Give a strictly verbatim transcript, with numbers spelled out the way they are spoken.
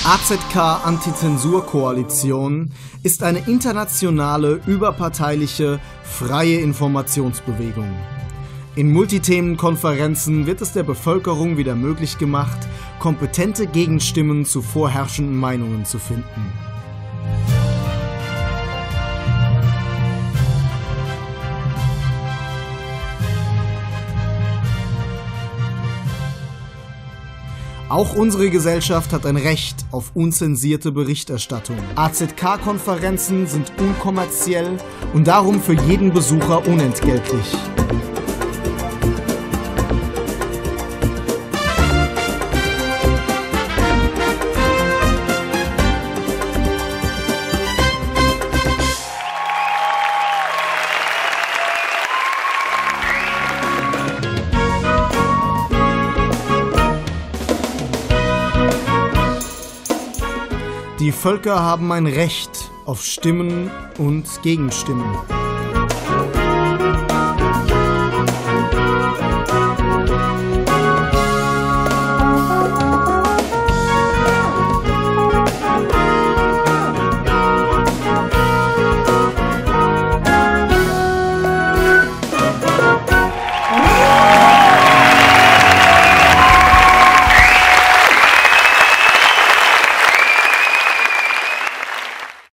A Z K Antizensur-Koalition ist eine internationale, überparteiliche, freie Informationsbewegung. In Multithemenkonferenzen wird es der Bevölkerung wieder möglich gemacht, kompetente Gegenstimmen zu vorherrschenden Meinungen zu finden. Auch unsere Gesellschaft hat ein Recht auf unzensierte Berichterstattung. A Z K-Konferenzen sind unkommerziell und darum für jeden Besucher unentgeltlich. Die Völker haben ein Recht auf Stimmen und Gegenstimmen.